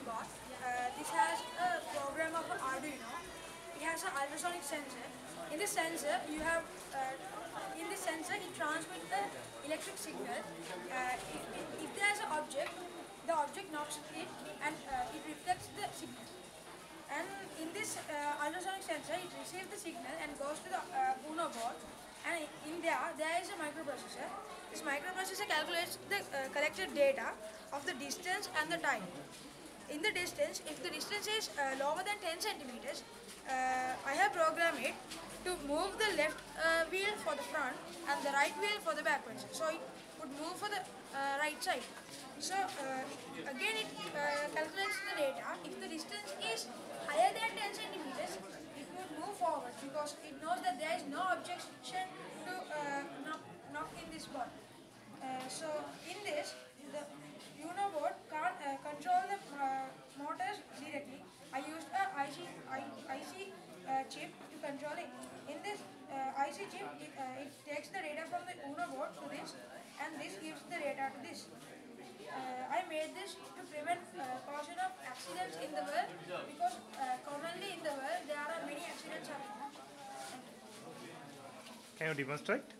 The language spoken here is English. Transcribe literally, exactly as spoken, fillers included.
board. Uh, this has a program of an Arduino. It has an ultrasonic sensor. In this sensor, you have uh, in this sensor it transmits the electric signal. Uh, if, if, if there is an object, the object knocks it and uh, it reflects the signal. And in this uh, ultrasonic sensor, it receives the signal and goes to the uh, Uno board. And in there, there is a microprocessor. This microprocessor calculates the uh, collected data of the distance and the time. In the distance, if the distance is uh, lower than ten centimeters, uh, I have programmed it to move the left uh, wheel for the front and the right wheel for the backwards. So it would move for the uh, right side. So uh, again it uh, calculates the data. If the distance is higher than ten centimeters, it would move forward because it knows that there is no objection to uh, knock, knock in this board. Uh, so in this, the Uno board can't uh, control the uh, motors directly. I used a I C, I, IC uh, chip to control it. In this uh, I C chip, it, uh, it takes the data from the Uno board to this, and this gives the data to this. Uh, I made this to prevent uh, caution of accidents in the world because uh, commonly in the world there are many accidents happening. Can you demonstrate?